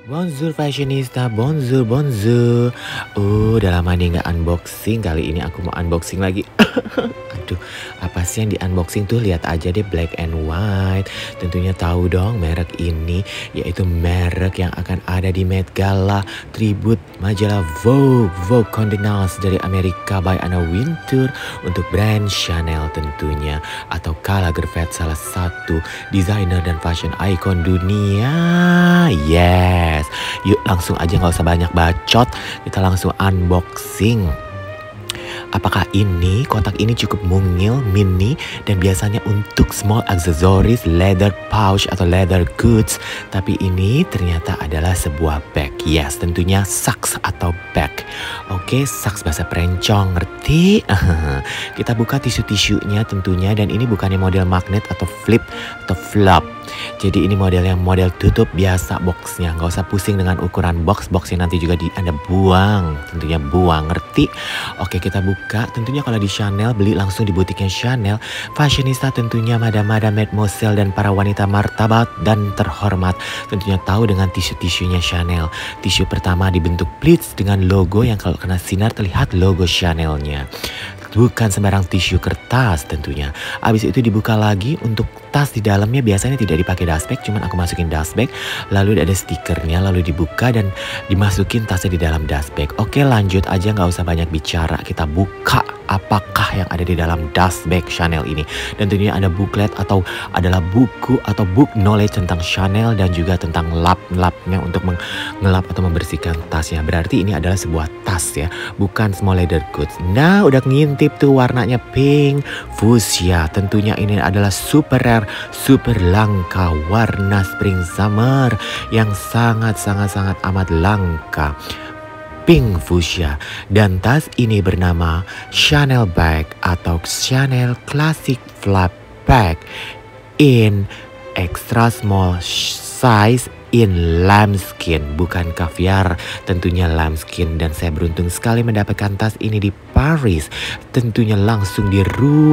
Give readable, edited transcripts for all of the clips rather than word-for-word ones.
Bonjour fashionista, bonjour, bonjour. Udah lama nih nggak unboxing. Kali ini aku mau unboxing lagi. Aduh, apa sih yang di unboxing tuh? Lihat aja deh, black and white. Tentunya tahu dong merek ini, yaitu merek yang akan ada di Met Gala tribute majalah Vogue, Vogue Condé Nast dari Amerika by Anna Wintour untuk brand Chanel tentunya, atau Karl Lagerfeld, salah satu desainer dan fashion icon dunia. Yes, yuk langsung aja, nggak usah banyak bacot, kita langsung unboxing. Apakah ini kotak ini cukup mungil, mini, dan biasanya untuk small accessories, leather pouch atau leather goods. Tapi ini ternyata adalah sebuah bag. Yes, tentunya saks atau bag. Oke, saks bahasa Perencong, ngerti? Kita buka tisu-tisunya tentunya, dan ini bukannya model magnet atau flip atau flop. Jadi ini model yang model tutup biasa boxnya, nggak usah pusing dengan ukuran boxnya, nanti juga Anda buang, tentunya buang, ngerti? Oke, kita buka. Tentunya kalau di Chanel, beli langsung di butiknya Chanel. Fashionista tentunya madam-madam, mademoiselle, dan para wanita martabat dan terhormat tentunya tahu dengan tisu-tisunya Chanel. Tisu pertama dibentuk pleats dengan logo yang kalau kena sinar terlihat logo Chanelnya. Bukan sembarang tisu kertas tentunya. Habis itu dibuka lagi. Untuk tas di dalamnya biasanya tidak dipakai dust bag, cuman aku masukin dust bag. Lalu ada stikernya, lalu dibuka dan dimasukin tasnya di dalam dust bag. Oke, lanjut aja, nggak usah banyak bicara. Kita buka apakah yang ada di dalam dust bag Chanel ini. Dan tentunya ada booklet atau adalah buku atau book knowledge tentang Chanel dan juga tentang lap-lapnya untuk mengelap atau membersihkan tasnya. Berarti ini adalah sebuah tas ya, bukan small leather goods. Nah, udah ngintip tuh warnanya pink fuchsia. Tentunya ini adalah super rare, super langka warna spring summer yang sangat amat langka. Pink fuchsia, dan tas ini bernama Chanel bag atau Chanel Classic Flap Bag in extra small size in lambskin, bukan kaviar, tentunya lambskin. Dan saya beruntung sekali mendapatkan tas ini di Paris, tentunya langsung di Rue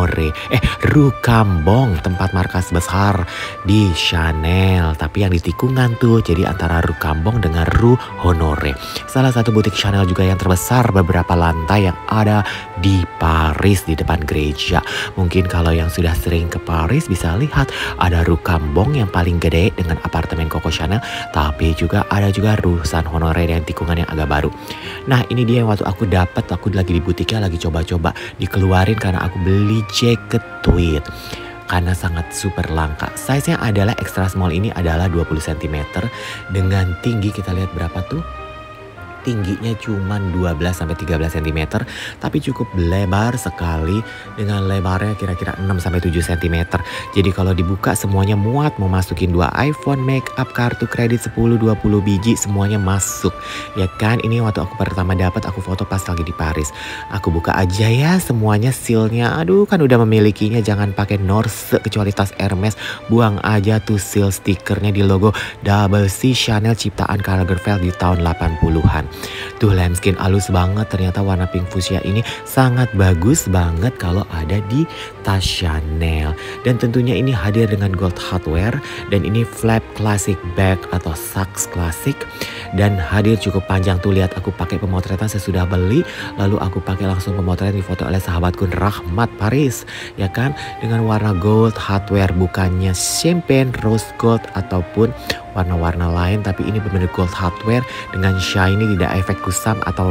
Cambon, tempat markas besar di Chanel, tapi yang di tikungan tuh, jadi antara Rue Cambon dengan Rue Honoré. Salah satu butik Chanel juga yang terbesar beberapa lantai yang ada di Paris, di depan gereja. Mungkin kalau yang sudah sering ke Paris bisa lihat ada Rue Cambon yang paling gede dengan apartemen Coco Chanel, tapi juga ada juga Rue Saint Honoré dan tikungan yang agak baru. Nah, ini dia yang waktu aku dapat, aku lagi di butiknya lagi coba-coba dikeluarin karena aku beli jaket tweed karena sangat super langka. Size-nya adalah extra small, ini adalah 20 cm dengan tinggi, kita lihat berapa tuh. Tingginya cuma 12-13 cm, tapi cukup lebar sekali dengan lebarnya kira-kira 6-7 cm. Jadi kalau dibuka semuanya muat, mau masukin 2 iPhone, make up, kartu kredit 10-20 biji, semuanya masuk. Ya kan, ini waktu aku pertama dapat, aku foto pas lagi di Paris. Aku buka aja ya semuanya, sealnya. Aduh, kan udah memilikinya, jangan pakai Norse kecuali tas Hermes. Buang aja tuh seal stikernya di logo Double C Chanel ciptaan Karl Lagerfeld di tahun 80-an. Tuh lambskin halus banget, ternyata warna pink fuchsia ini sangat bagus banget kalau ada di tas Chanel. Dan tentunya ini hadir dengan gold hardware, dan ini flap classic bag atau saks klasik, dan hadir cukup panjang. Tuh lihat, aku pakai pemotretan sesudah beli, lalu aku pakai langsung pemotretan difoto oleh sahabatku Rahmat Paris, ya kan, dengan warna gold hardware, bukannya champagne, rose gold ataupun warna-warna lain, tapi ini benar-benar gold hardware dengan shiny, tidak efek kusam atau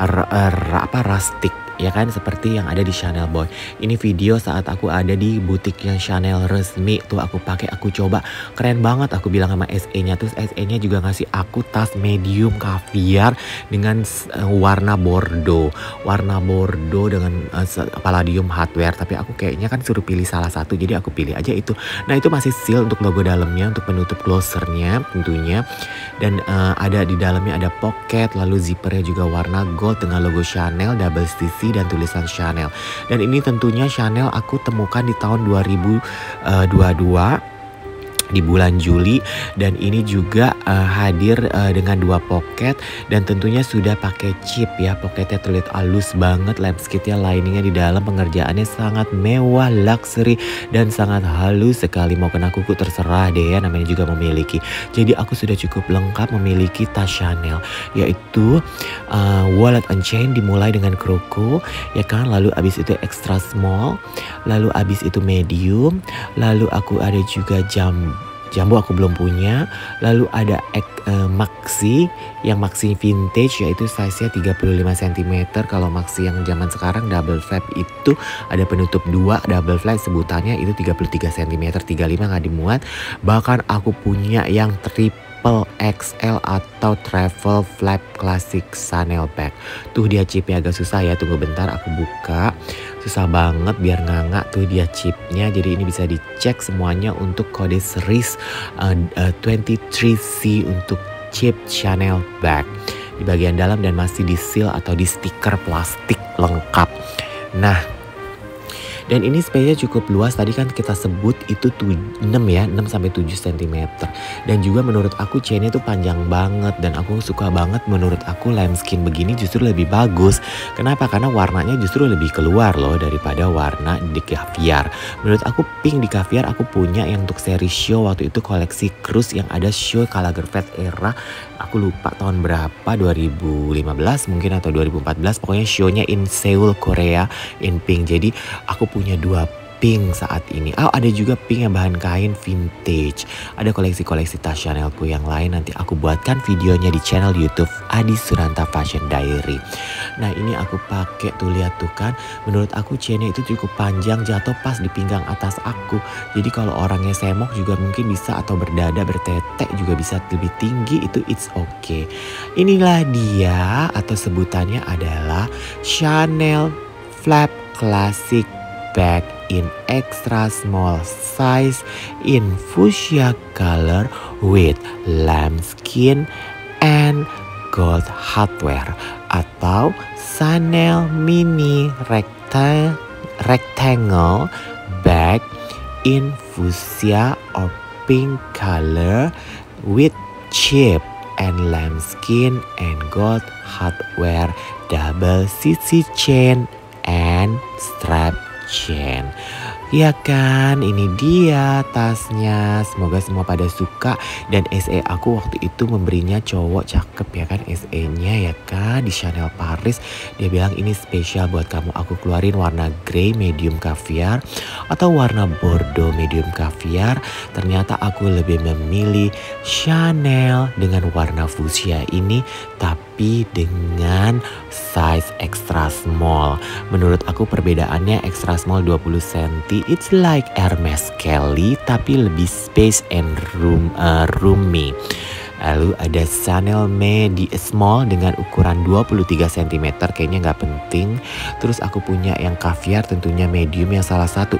rustic, ya kan, seperti yang ada di Chanel Boy. Ini video saat aku ada di butiknya Chanel resmi tuh, aku pakai, aku coba, keren banget. Aku bilang sama SE-nya, terus SE-nya juga ngasih aku tas medium kaviar dengan warna bordeaux dengan palladium hardware, tapi aku kayaknya kan suruh pilih salah satu, jadi aku pilih aja itu. Nah, itu masih seal untuk logo dalamnya, untuk penutup closernya tentunya, dan ada di dalamnya ada pocket, lalu zippernya juga warna gold dengan logo Chanel, double CC dan tulisan Chanel. Dan ini tentunya Chanel aku temukan di tahun 2022 di bulan Juli, dan ini juga hadir dengan 2 pocket dan tentunya sudah pakai chip ya. Pocketnya terlihat halus banget, lampskitnya liningnya di dalam, pengerjaannya sangat mewah, luxury dan sangat halus sekali. Mau kena kuku terserah deh ya, namanya juga memiliki. Jadi aku sudah cukup lengkap memiliki tas Chanel, yaitu wallet and chain dimulai dengan kroko ya kan, lalu abis itu extra small, lalu abis itu medium, lalu aku ada juga jambu aku belum punya. Lalu ada maxi, yang maxi vintage yaitu size-nya 35 cm. Kalau maxi yang zaman sekarang double flap itu ada penutup 2, double flap sebutannya itu 33 cm, 35 nggak dimuat. Bahkan aku punya yang triple XL atau travel flap classic Chanel bag. Tuh dia chipnya agak susah ya, tunggu bentar aku buka. Susah banget biar nganga, tuh dia chipnya. Jadi ini bisa dicek semuanya untuk kode series 23C untuk chip Chanel bag di bagian dalam, dan masih di seal atau di stiker plastik lengkap. Nah, dan ini space-nya cukup luas, tadi kan kita sebut itu 6 ya, 6 sampai 7 cm. Dan juga menurut aku chainnya tuh panjang banget, dan aku suka banget, menurut aku lambskin begini justru lebih bagus. Kenapa? Karena warnanya justru lebih keluar loh daripada warna di caviar. Menurut aku pink di caviar aku punya yang untuk seri show waktu itu, koleksi cruise yang ada show Karl Lagerfeld era. Aku lupa tahun berapa, 2015 mungkin atau 2014. Pokoknya show-nya in Seoul, Korea, in pink. Jadi aku punya 2 pink saat ini. Ada juga pink yang bahan kain vintage. Ada koleksi-koleksi tas Chanelku yang lain, nanti aku buatkan videonya di channel YouTube Adi Suranta Fashion Diary. Nah, ini aku pakai, tuh lihat tuh kan. Menurut aku chainnya itu cukup panjang, jatuh pas di pinggang atas aku. Jadi kalau orangnya semok juga mungkin bisa, atau berdada bertetek juga bisa lebih tinggi, itu it's okay. Inilah dia, atau sebutannya adalah Chanel Flap Classic Bag in extra small size in fuchsia color with lambskin and gold hardware, atau Chanel mini rectangle bag in fuchsia or pink color with chip and lambskin and gold hardware, double CC chain and strap chain. Ya kan, ini dia tasnya. Semoga semua pada suka. Dan SE aku waktu itu memberinya cowok cakep ya kan, SE-nya ya kan, di Chanel Paris. Dia bilang ini spesial buat kamu. Aku keluarin warna grey medium caviar atau warna bordeaux medium caviar. Ternyata aku lebih memilih Chanel dengan warna fuchsia ini, tapi dengan size extra small. Menurut aku perbedaannya extra small 20 cm, it's like Hermes Kelly tapi lebih space and roomy. Lalu ada Chanel small dengan ukuran 23 cm, kayaknya nggak penting. Terus aku punya yang caviar tentunya medium, yang salah satu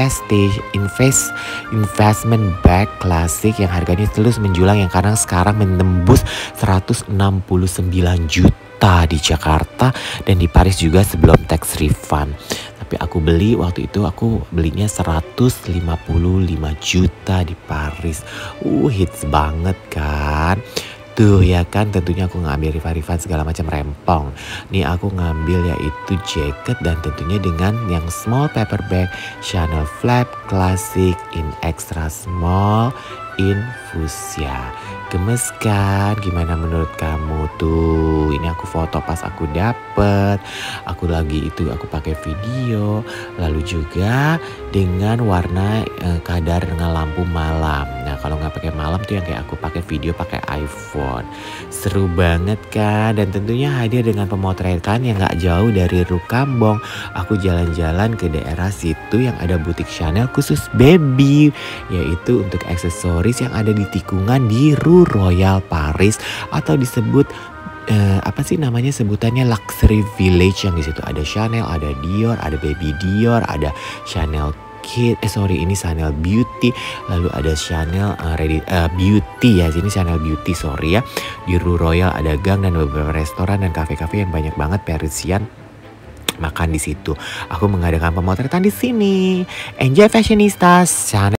investment bag klasik yang harganya terus menjulang, yang kadang sekarang menembus 169 juta di Jakarta dan di Paris juga sebelum tax refund. Tapi aku beli waktu itu, aku belinya 155 juta di Paris. Hits banget kan. Tuh ya kan, tentunya aku ngambil refund segala macam rempong. Nih aku ngambil yaitu jacket, dan tentunya dengan yang small paper bag Chanel Flap Classic in extra small in fuchsia. Gemes kan? Gimana menurut kamu tuh? Ini aku foto pas aku dapet. Aku lagi itu aku pakai video. Lalu juga dengan warna kadar dengan lampu malam. Nah kalau nggak pakai malam tuh yang kayak aku pakai video pakai iPhone. Seru banget kan? Dan tentunya hadir dengan pemotretan yang nggak jauh dari Rukambong. Aku jalan-jalan ke daerah situ yang ada butik Chanel khusus baby, yaitu untuk aksesoris yang ada di tikungan di Royal Paris, atau disebut apa sih namanya sebutannya luxury village, yang di situ ada Chanel, ada Dior, ada baby Dior, ada Chanel ini Chanel Beauty, lalu ada Chanel Beauty ya, sini Chanel Beauty sorry ya. Di Royal ada gang dan beberapa restoran dan kafe-kafe yang banyak banget Parisian makan di situ. Aku mengadakan pemotretan di sini. Enjoy fashionistas. Chanel